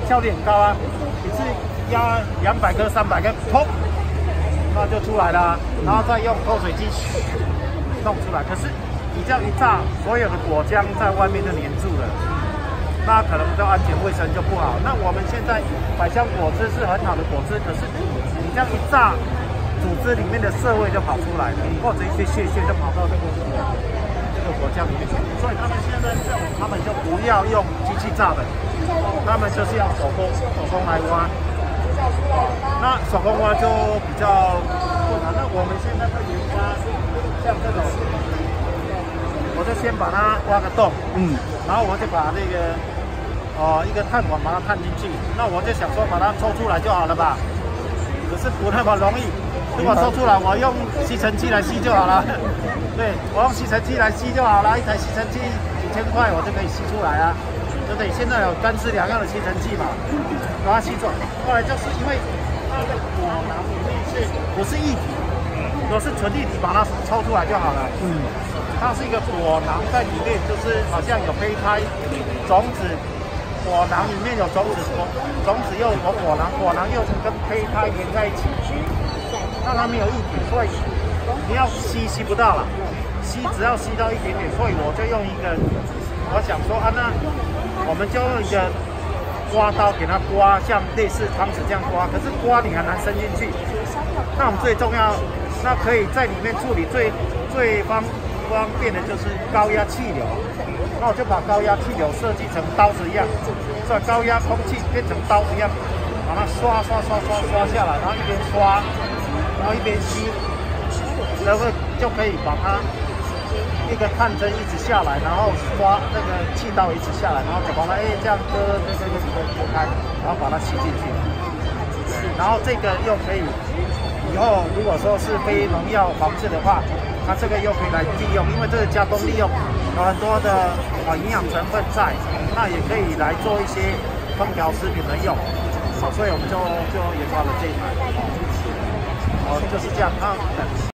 效率很高啊，一次压200颗、300颗，砰，那就出来了，然后再用脱水机弄出来。可是你这样一炸，所有的果浆在外面就黏住了，那可能就安全卫生就不好。那我们现在百香果汁是很好的果汁，可是你这样一炸，组织里面的涩味就跑出来了，或者一些屑就跑到这个果浆里面去。所以他们现在他们就不要用机器炸的，他们就是要手工来挖。那手工挖就比较困难。那我们现在在研发像这种，我就先把它挖个洞，然后我就把那个一个探管把它探进去。那我就想说把它抽出来就好了吧，可是不那么容易。如果抽出来，我用吸尘器来吸就好了。对，我用吸尘器来吸就好了，一台吸尘器几千块我就可以吸出来啊，对不对？现在有干湿两样的吸尘器嘛，把它吸走。后来就是因为它的果囊里面不是液体，如果是纯液体，把它抽出来就好了。它是一个果囊在里面，就是好像有胚胎、种子，果囊里面有种子，种子又有果囊，果囊又跟胚胎连在一起。那它没有液体，所以你要吸不到了，只要吸到一点点，所以我就用一个，我想说啊，那我们就用一个刮刀给它刮，像类似汤匙这样刮，可是刮你很难伸进去。那我们最重要，那可以在里面处理最方便的就是高压气流。那我就把高压气流设计成刀子一样，所以高压空气变成刀子一样，把它刷下来，然后一边刷。然后一边吸，然后就可以把它一个探针一直下来，然后刷那个气道一直下来，然后就把它这样割开，然后把它吸进去。然后这个又可以以后如果说是非农药防治的话，它这个又可以来利用，因为这个加工利用有很多的营养成分在，那也可以来做一些烹调食品的用。所以我们就研发了这一台。就是这样啊。